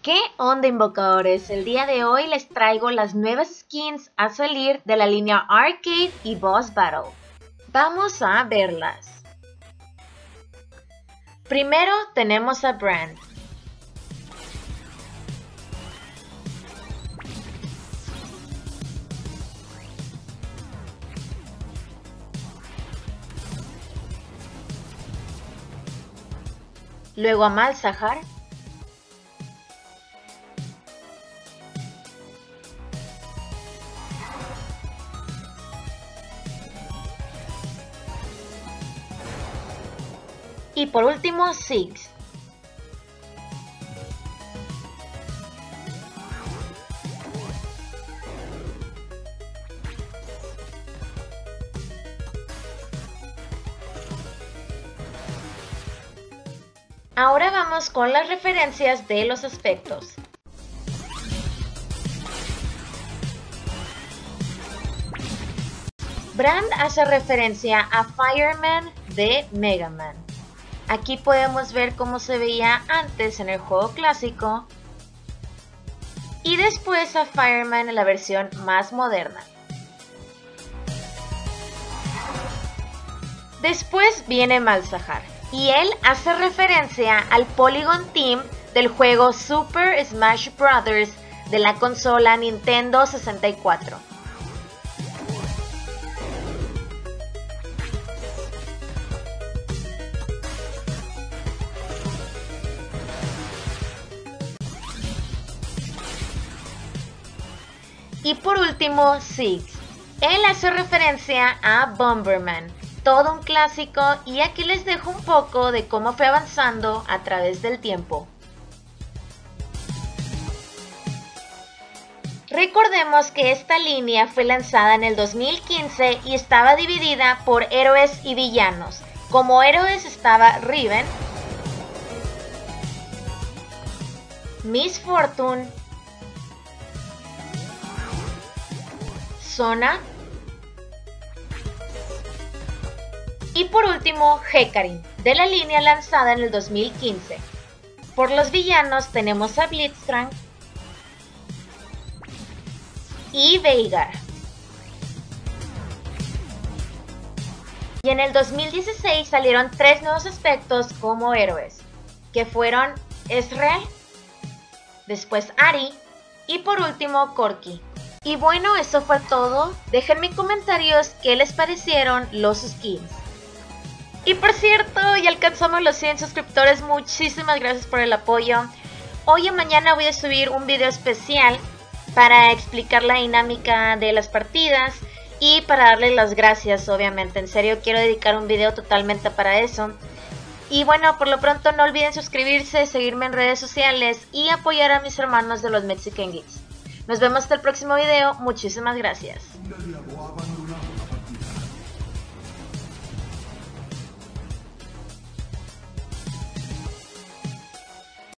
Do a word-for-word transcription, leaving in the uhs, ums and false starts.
¿Qué onda, invocadores? El día de hoy les traigo las nuevas skins a salir de la línea Arcade y Boss Battle. Vamos a verlas. Primero tenemos a Brand. Luego a Malzahar. Y por último, Ziggs. Ahora vamos con las referencias de los aspectos. Brand hace referencia a Fireman de Mega Man. Aquí podemos ver cómo se veía antes en el juego clásico y después a Fireman en la versión más moderna. Después viene Malzahar y él hace referencia al Polygon Team del juego Super Smash Bros. De la consola Nintendo sesenta y cuatro. Y por último, Ziggs. Él hace referencia a Bomberman, todo un clásico, y aquí les dejo un poco de cómo fue avanzando a través del tiempo. Recordemos que esta línea fue lanzada en el dos mil quince y estaba dividida por héroes y villanos. Como héroes estaba Riven, Miss Fortune, Sona y por último Hecarim, de la línea lanzada en el dos mil quince. Por los villanos tenemos a Blitzcrank y Veigar. Y en el dos mil dieciséis salieron tres nuevos aspectos como héroes, que fueron Ezreal, después Ahri y por último Corki. Y bueno, eso fue todo. Déjenme en comentarios qué les parecieron los skins. Y por cierto, ya alcanzamos los cien suscriptores. Muchísimas gracias por el apoyo. Hoy o mañana voy a subir un video especial para explicar la dinámica de las partidas y para darles las gracias, obviamente. En serio, quiero dedicar un video totalmente para eso. Y bueno, por lo pronto no olviden suscribirse, seguirme en redes sociales y apoyar a mis hermanos de los Mexican Geeks. Nos vemos hasta el próximo video. Muchísimas gracias.